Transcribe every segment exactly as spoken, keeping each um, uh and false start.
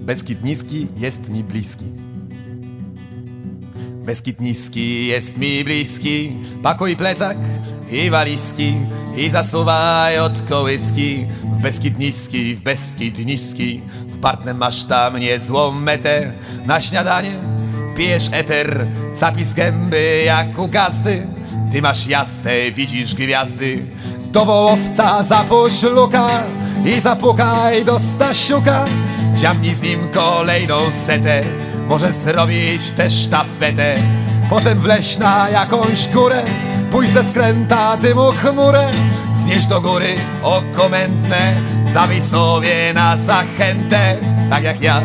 Beskid niski jest mi bliski. Beskid niski jest mi bliski. Pakuj plecak i walizki i zasuwaj od kołyski. W Beskid niski, w Beskid niski. W Bartnem masz tam niezłą metę. Na śniadanie pijesz eter, capi z gęby jak u gazdy. Ty masz jazdę, widzisz gwiazdy. Do Wołowca zapuść luka i zapukaj do Stasiuka. Dziabnij z nim kolejną setę, może zrobić też sztafetę. Potem wleź na jakąś górę, pójdź ze skręta dymu chmurę. Znieś do góry oko mętne, zabij sobie na zachętę, tak jak ja.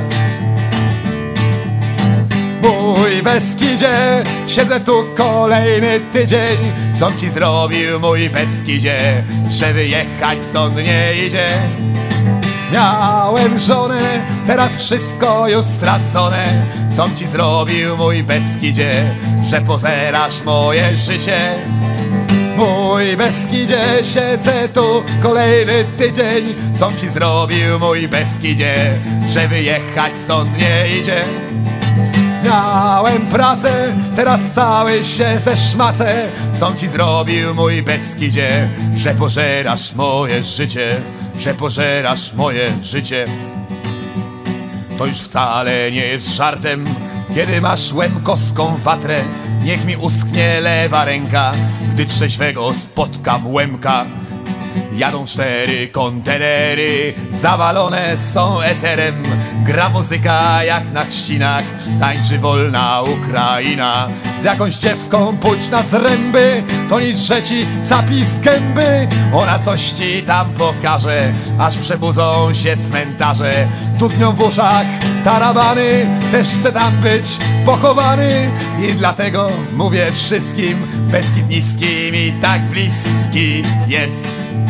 Mój Beskidzie, siedzę tu kolejny tydzień. Co ci zrobił mój Beskidzie, że wyjechać stąd nie idzie? Miałem żonę, teraz wszystko już stracone. Co ci zrobił mój Beskidzie, że pożerasz moje życie? Mój Beskidzie, siedzę tu kolejny tydzień. Co ci zrobił mój Beskidzie, że wyjechać stąd nie idzie? Miałem pracę, teraz cały się zeszmacę. Co ci zrobił mój Beskidzie, że pożerasz moje życie, że pożerasz moje życie? To już wcale nie jest żartem, kiedy masz łemkowską watrę. Niech mi uschnie lewa ręka, gdy trzeźwego spotkam Łemka. Jadą cztery kontenery, zawalone są eterem. Gra muzyka jak na chrzcinach, tańczy wolna Ukraina. Z jakąś dziewką pójdź na zręby, to nic, że ci capi z gęby. Ona coś ci tam pokaże, aż przebudzą się cmentarze. Dudnią w uszach tarabany, też chcę tam być pochowany. I dlatego mówię wszystkim, Beskid niski mi tak bliski jest.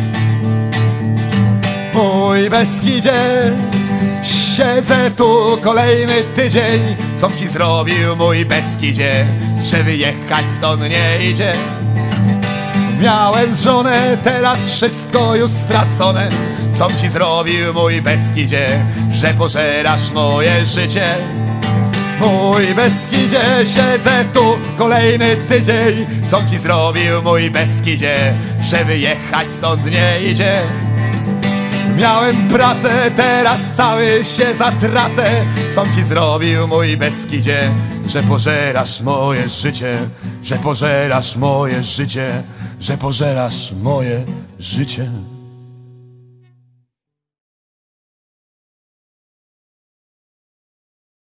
Mój Beskidzie, siedzę tu kolejny tydzień. Co ci zrobił mój Beskidzie, że wyjechać stąd nie idzie? Miałem żonę, teraz wszystko już stracone. Co ci zrobił mój Beskidzie, że pożerasz moje życie? Mój Beskidzie, siedzę tu kolejny tydzień. Co ci zrobił mój Beskidzie, że wyjechać stąd nie idzie? Miałem pracę, teraz cały się zatracę. Co ci zrobił mój Beskidzie, że pożerasz moje życie, że pożerasz moje życie, że pożerasz moje życie.